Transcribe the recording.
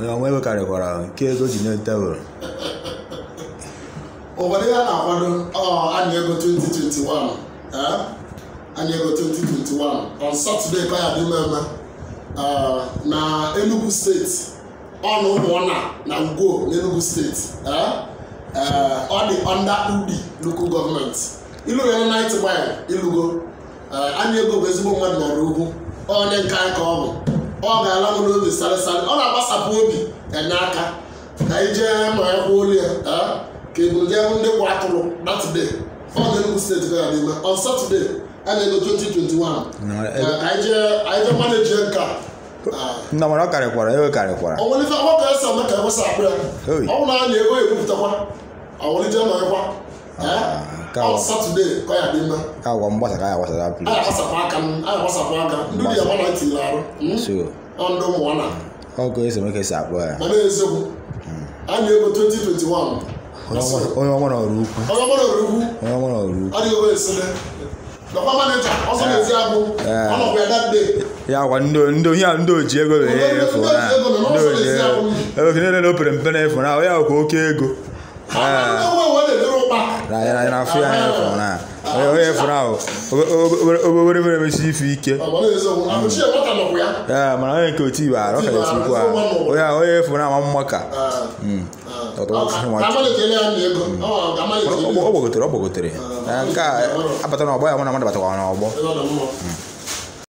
onwe wekarịkwara nke ego ji n'etebụl obodo ya na-akwado anyị ego 2021 anyị ego 2021 on Saturday ka ya dị mmemme na Enugu steeti ọnụ ụmụọna na Ugwo n'Enugu steeti ọ dị under Udi local government ilu ya na night mile ilugo anyị ego bụ ezigbo mmadụ n'ọrụ ugwu onye nke anyị ka ọ bụ ọ ga-ala m n'obi sarịsarị ọ na-agbasapụ obi enye aka ka anyị jee ma ya kwuo olu ya ka ego ndị kwa atụrụ that day ọ dị Enugu steeti ka ya n'ime on Saturday anyị ego 2021 ka anyị jee manage nka nna mara ọ karịkwara ewe karịkwara ọ nwere ife ọ ka esi eme ka ewesa akpụ ya ọ bụ na anyị ego ekwupụtakwa awolije ma ịkwa on Saturday ka ya dị mma ka agwa mgbasa ka ya gbasara apụ anyị gbasapụ aka ndị dị ya mana itiri arụ ndụ ụmụnwana ọgụ esi meke si akpụ ya mana eziokwu anyị ego 2021 onye ọnwa n'ọrụ ukwu adịghị owe esile dọkwa maneja ọsọ na-ezi abụ ọnọkwa ya that day ya gwa ndị oji ego efu na ndị oji ego opere mpe na-efu na ya ọkwa oke ego na-afụ ya efu na onye efu na obere mere emesi ife ike mana onye nke otu ibe arụ ka esikwu onye efu na ama mmaka ọ gbagotere nke a abata n'ọgbọ ya mụ na mmadụ batakwa n'ọgbọ